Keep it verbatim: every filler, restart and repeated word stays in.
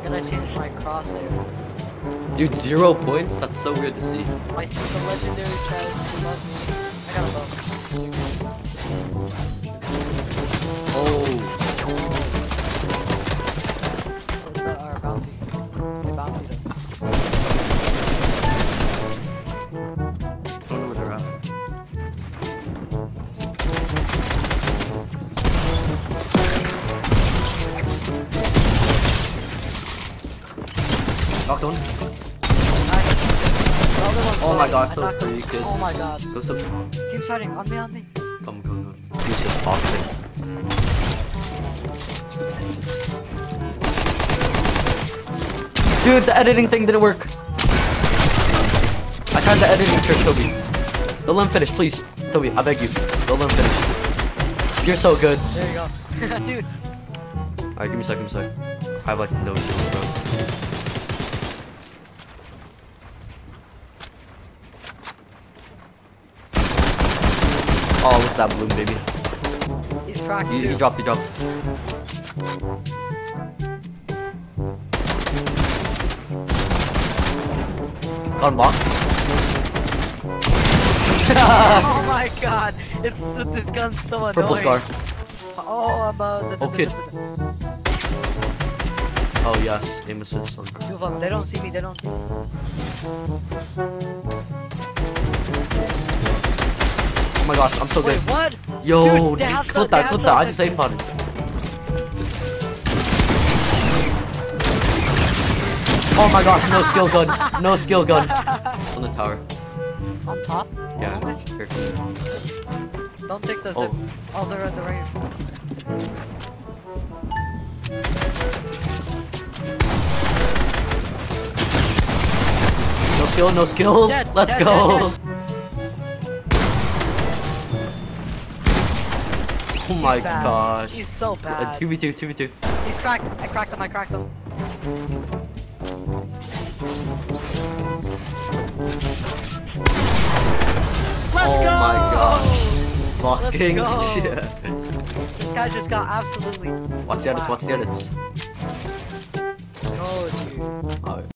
gonna change my crosshair. Dude, zero points? That's so weird to see. I see the legendary chest. Love me. I gotta go. Oh. What's that? Our bounty. They bountied us. I don't know where they're at. Knocked one. Oh my god, I feel pretty good. Oh my god. Go some. Team's fighting. On me, on me. Come, come, come. He's just boxing. Dude, the editing thing didn't work. I tried the editing trick, Toby. Don't let him finish, please. Toby, I beg you. Don't let him finish. You're so good. There you go. Dude. Alright, give me a sec, give me a sec. I have like no shield, bro. Oh, look at that balloon, baby. He's cracked He, too. he dropped, he dropped. Gun box. Oh my god. It's, this gun's so annoying. Purple scar. Oh, about the, the, Oh, kid. The, the, the. Oh, yes. Aim assist on. Two of them. They don't see me. They don't see me. Oh my gosh, I'm so Wait, good. what? Yo, Dude, dude, they have clip the- that, they clip have that. I the- just aim on it. Oh my gosh, no skill gun. No skill gun. On the tower. On top? Yeah, Oh, sure. don't take the zip. Oh. Oh, they're at the right. No skill, no skill. Dead, Let's dead, go. dead, dead. Oh my He's bad. gosh. He's so Uh, bad. two v two, two v two. He's cracked. I cracked him. I cracked him. Let's Oh go! my gosh. Boss Let's King. go. Yeah. This guy just got absolutely. Watch the edits, watch the edits. Go, dude. Alright.